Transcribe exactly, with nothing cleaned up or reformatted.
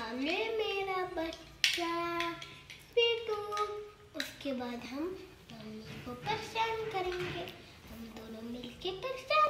ले मेरा बच्चा पीटू। उसके बाद हम मम्मी को परेशान करेंगे, हम दोनों मिलके परेशान